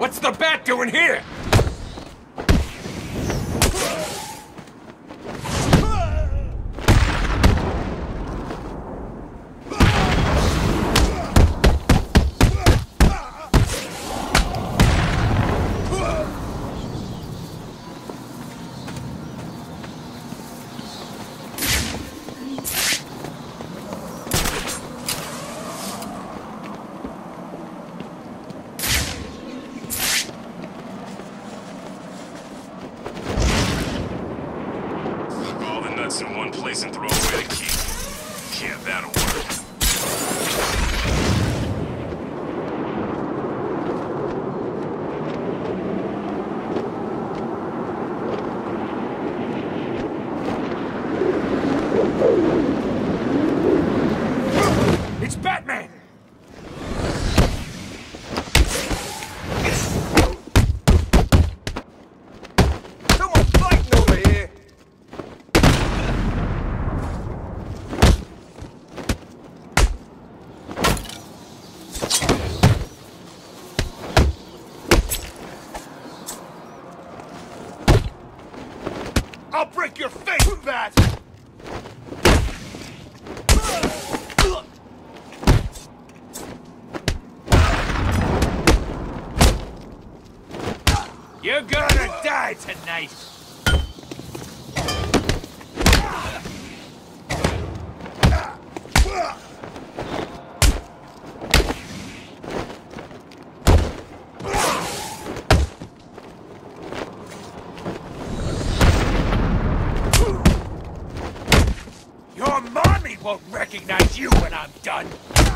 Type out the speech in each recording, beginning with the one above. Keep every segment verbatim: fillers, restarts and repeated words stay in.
What's the bat doing here? In one place and throw away the key. Yeah, that'll work. It's Batman! Someone's fighting over here! I'll break your face, Bat! You're gonna die tonight! Your mommy won't recognize you when I'm done!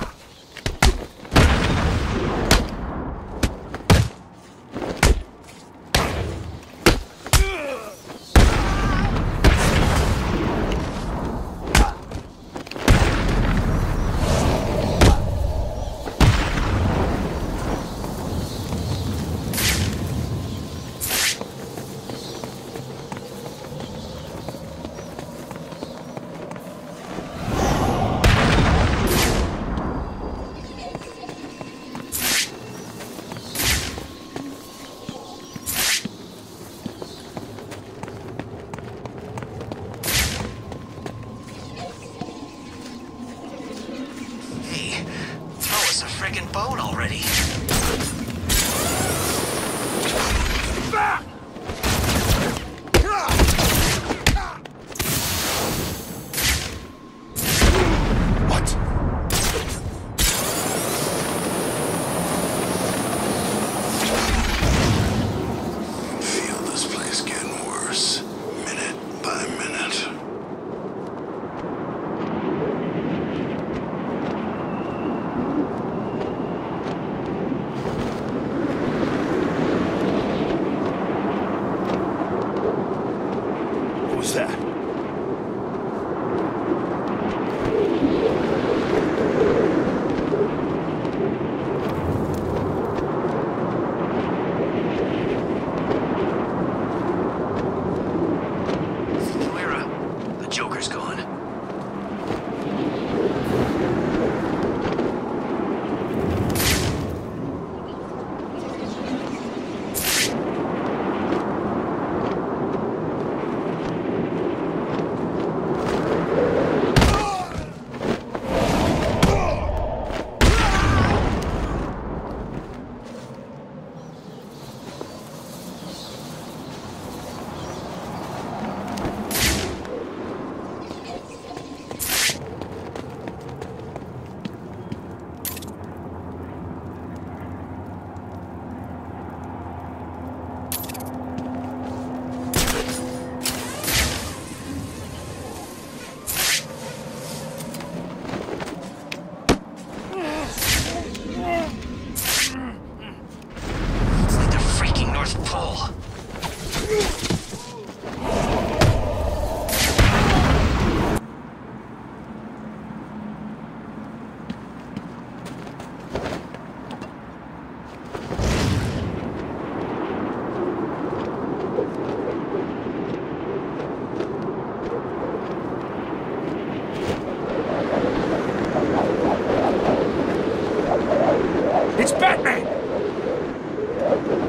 friggin' boat already. Back! What? Feel this place getting worse, minute by minute. Who's that? The Joker's gone. It's Batman!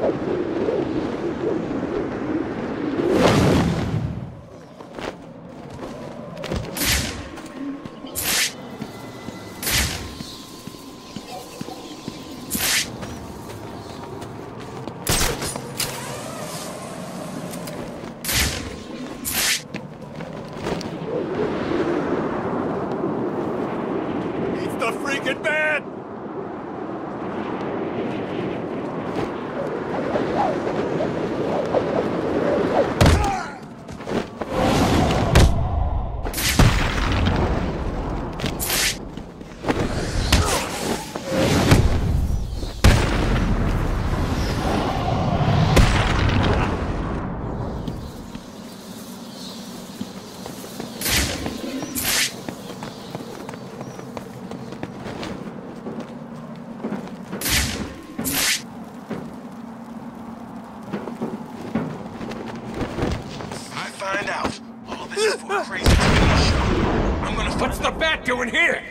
find out. All this is for a crazy T V show. I'm gonna... What's the bat doing here?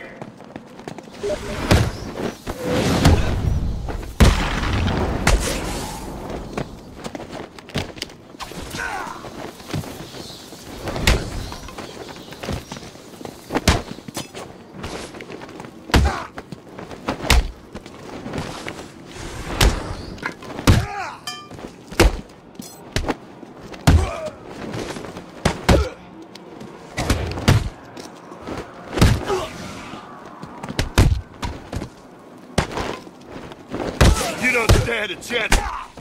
You don't stand a chance.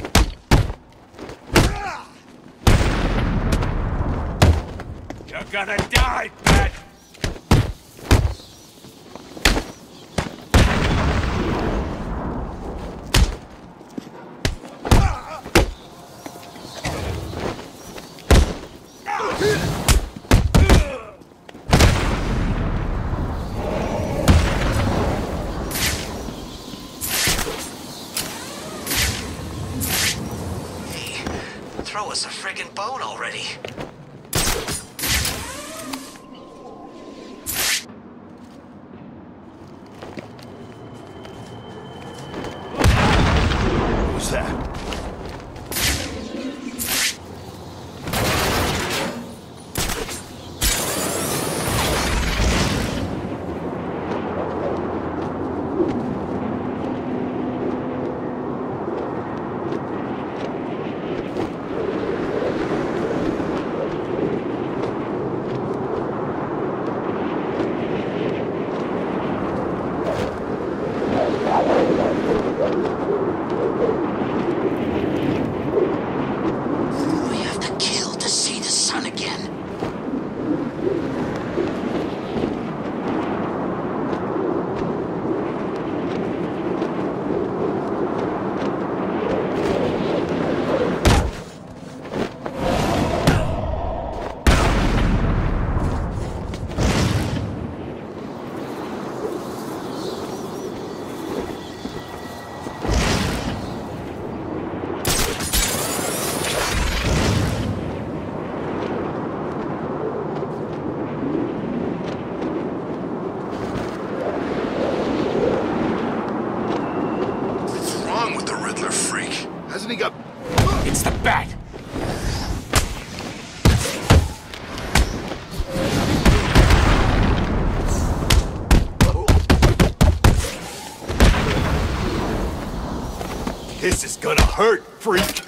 You're gonna die, bat! Throw us a friggin' bone already. What's that? We have to kill to see the sun again. What's wrong with the Riddler freak? Hasn't he got... It's the bat! This is gonna hurt, freak!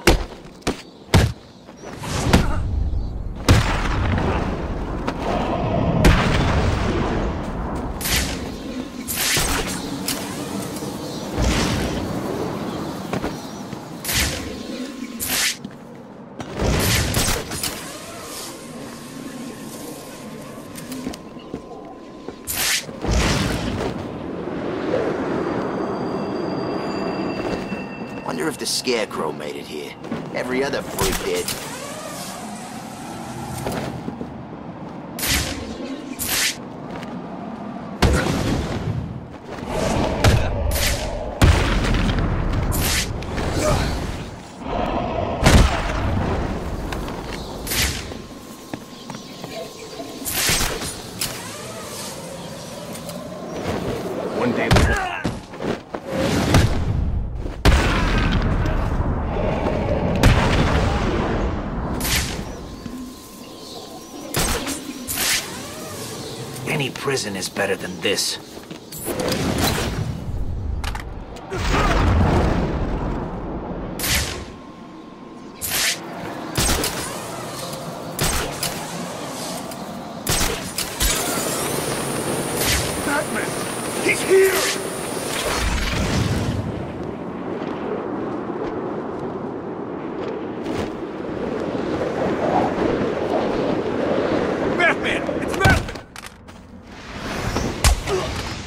Wonder if the Scarecrow made it here. Every other freak did. One day we'll... Any prison is better than this. Batman! He's here! Batman! It's Batman!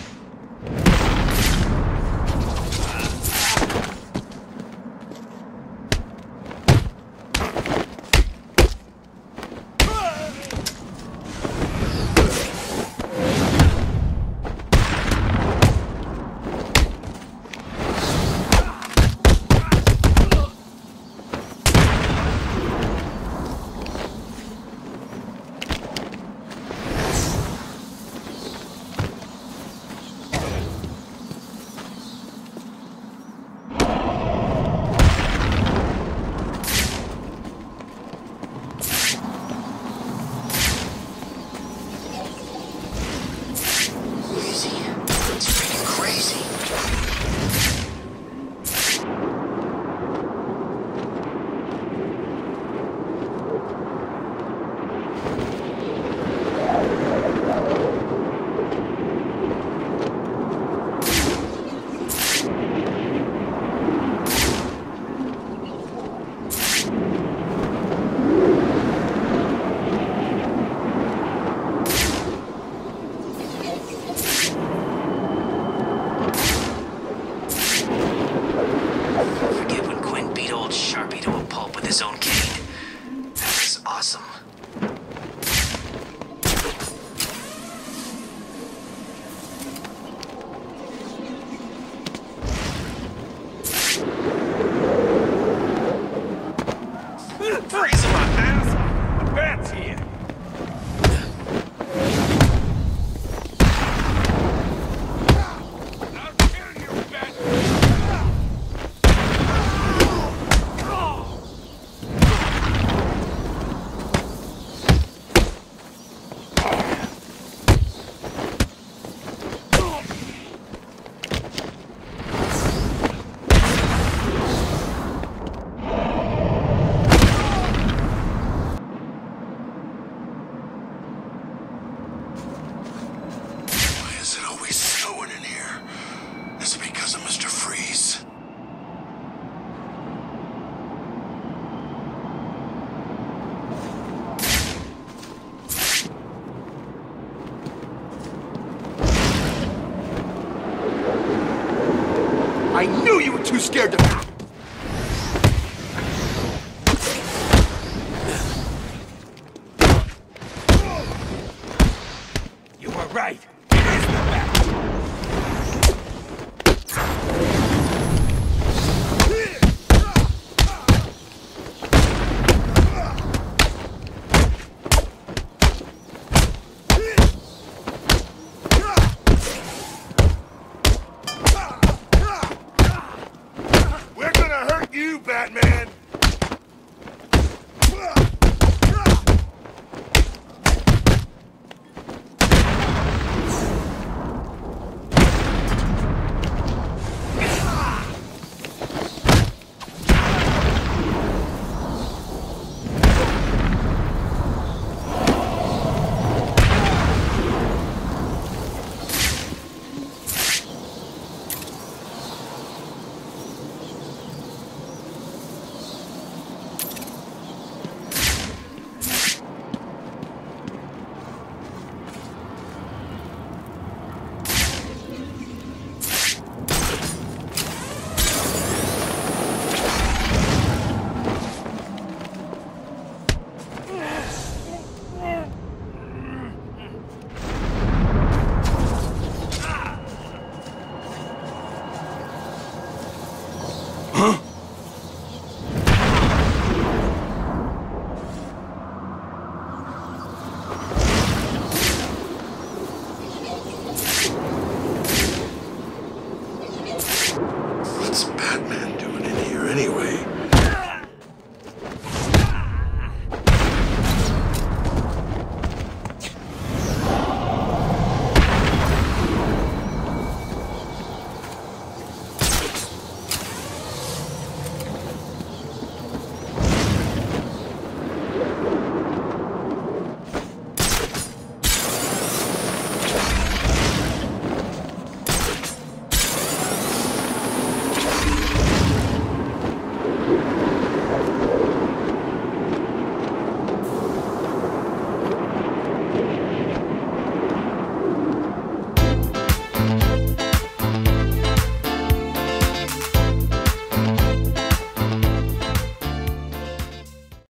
barricade. That was awesome. Freeze my ass! The bat's here! I'll kill you, bat! I knew you were too scared to